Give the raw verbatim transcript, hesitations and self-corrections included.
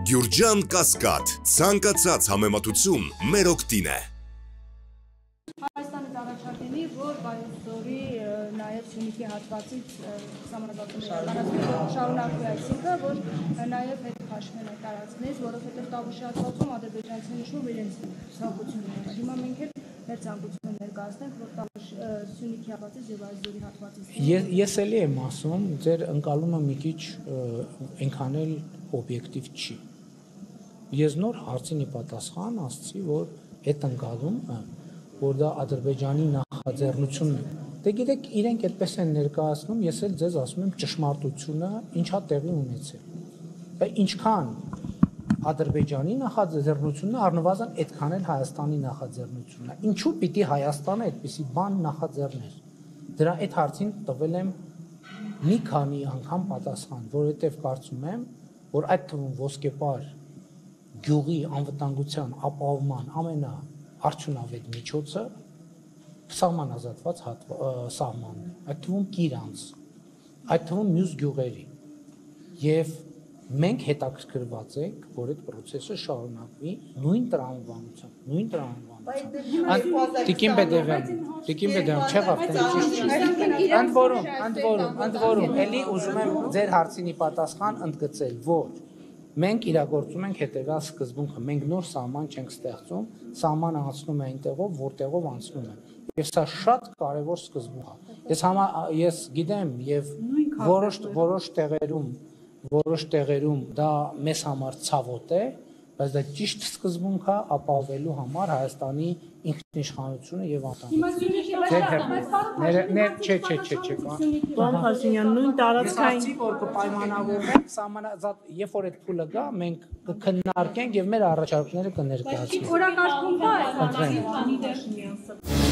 Գյուրջան Կասկադ, ցանկացած համեմատություն մեր օգտին է։ Հայաստանից առաջարկելի, որ Վայոց ձորի նաև Սյունիքի հատվածից սահմանազատումը շարունակվի, այսինքն, որ նաև հետ քաշվեն այդ տարածքներից, որովհետև Տավուշի հատվածում ադրբեջանցիները նշում իրենց ցանկությունները։ Հիմա մենք էլ մեր ցանկությունները ներկայացնենք, որ Տավուշ Սյունիքի հատվածից եւ Վայոց ձորի հատվածից։ Ես էլի եմ ասում, ձեր ընկալումը մի քիչ այնքան էլ օբյեկտիվ չի։ Ես նոր հարցին պատասխան ասացի, որ այդ ընկալումը, որ դա Ադրբեջանի նախաձեռնությունն է։ Դե գիտեք, իրենք այդպես են ներկայացնում, ես էլ ձեզ ասում եմ ճշմարտությունը ինչա տեղի ունեցել։ Բայց ինչքան Ադրբեջանի նախաձեռնությունն է, առնվազն այդքան էլ Հայաստանի նախաձեռնությունն է։ Ինչու պիտի Հայաստանը այդպիսի բան նախաձեռներ։ Դրա այդ հարցին տվել եմ մի քանի անգամ պատասխան, որովհետև կարծում եմ, որ այդ թվում ոսկեպար գյուղի անվտանգության ապահովման ամենա արդյունավետ միջոցը սահմանազատված սահմանն է, այդ թվում Կիրանց, այդ թվում մյուս գյուղերի, եւ մենք հետաքրքրված ենք, որ այդ process-ը շարունակվի նույն տրամաբանությամբ, նույն տրամաբանությամբ։ Տիկին Բեդևյան, Տիկին Բեդևյան, չեղավ, ճիշտ չի։ Ընդ որում, ընդ որում, ընդ որում, էլի ուզում եմ ձեր հարցինի պատասխան ընդգծել, որ մենք իրագործում ենք հետևյալ սկզբունքը, մենք նոր սահման չենք ստեղծում, սահմանը անցնում է այնտեղով, որտեղով անցնում է։ Եվ սա շատ կարևոր սկզբունք է։ Ես համա ես գիտեմ եւ որոշ որոշ տեղերում, որոշ տեղերում դա մեզ համար ցավոտ է, բայց դա ճիշտ սկզբունք է ապահովելու համար Հայաստանի ինքնիշխանությունը եւ անդամությունը։ Չէ, չէ, չէ, չէ։ Պարոն Փաշինյան, նույն տարածքային որ կպայմանավորվենք, սահմանազատ, երբ որ այդ փուլը գա, մենք կքննարկենք եւ մեր առաջարկները կներկայացնենք։ Օրակարգում կա այդ։